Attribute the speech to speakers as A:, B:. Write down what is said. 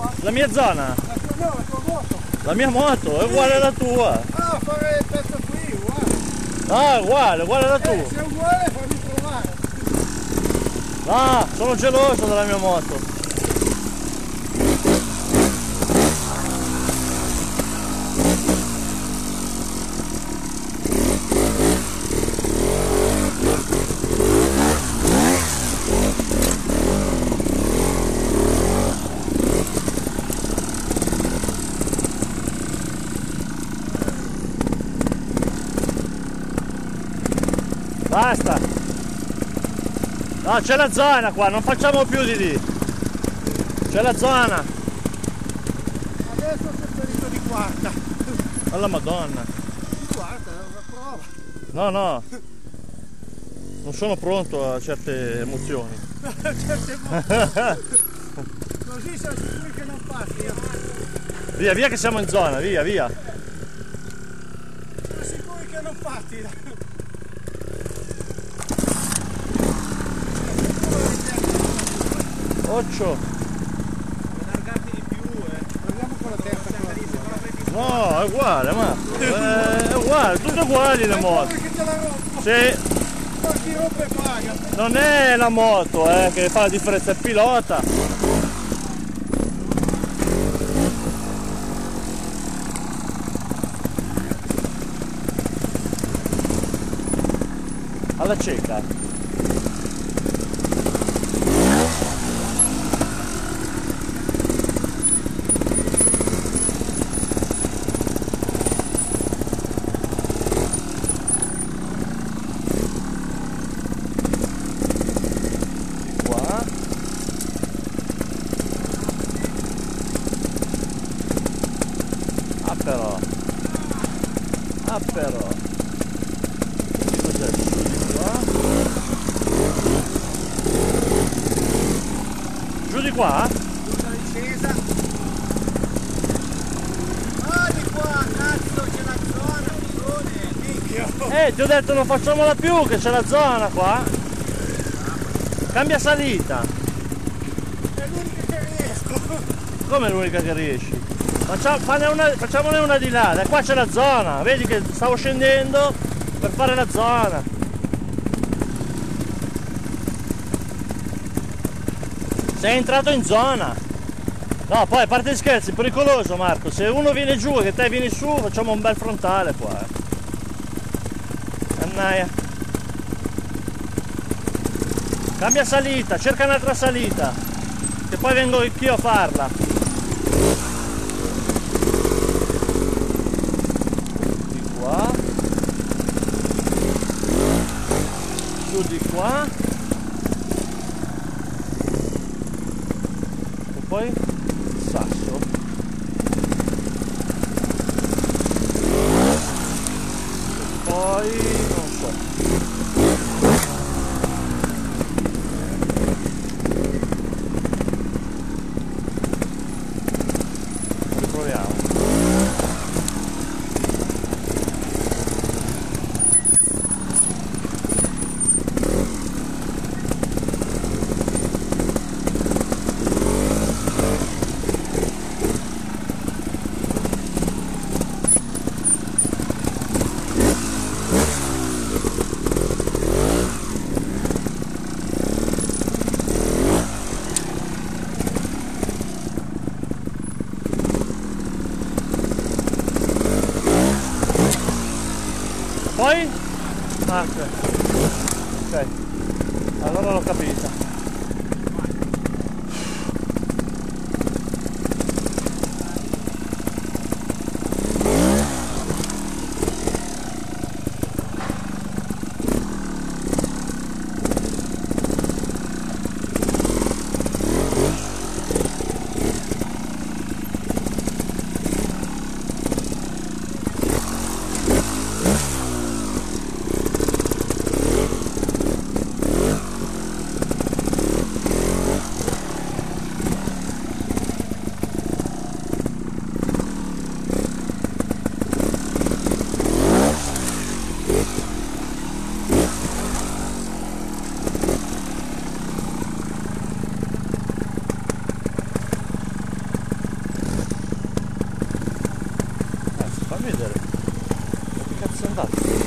A: La mia zona?
B: No, la tua moto.
A: La mia moto è uguale alla tua.
B: Ah, fare il pezzo qui, uguale.
A: No, è uguale alla tua.
B: Se è uguale fammi provare.
A: No, sono geloso della mia moto. Basta! No, c'è la zona qua, non facciamo più di lì! C'è la zona!
B: Adesso sei perito di quarta.
A: Alla Madonna!
B: Di quarta, è una prova.
A: No, no! Non sono pronto a certe emozioni.
B: Certe volte. Così siamo sicuri che non passi.
A: Via, via che siamo in zona, via, via!
B: Siamo sicuri che non passi.
A: Occio!
B: Allargarti di più, Proviamo con la terza.
A: No, è uguale, ma è uguale, tutte uguali le moto.
B: Che te la rompo.
A: Sì,
B: Ma chi rompe paga.
A: non è la moto che fa la differenza, è il pilota. Alla cieca. Però cos'è? Su di qua, giù di qua?
B: Giù la discesa. Ah, di qua, cazzo, c'è la zona, minchia.
A: Ti ho detto non facciamola più che c'è la zona qua. Cambia salita.
B: È l'unica che riesco.
A: Come è l'unica che riesci? Facciamone una di là, da qua c'è la zona, vedi che stavo scendendo per fare la zona. Sei entrato in zona. No, poi a parte gli scherzi, è pericoloso Marco, se uno viene giù e che te vieni su facciamo un bel frontale qua. Annaia. Cambia salita, cerca un'altra salita, che poi vengo anch'io a farla. Su di qua e poi sasso e poi non so, riproviamo. Poi? Ah, ok, allora l'ho capita. Sono andato.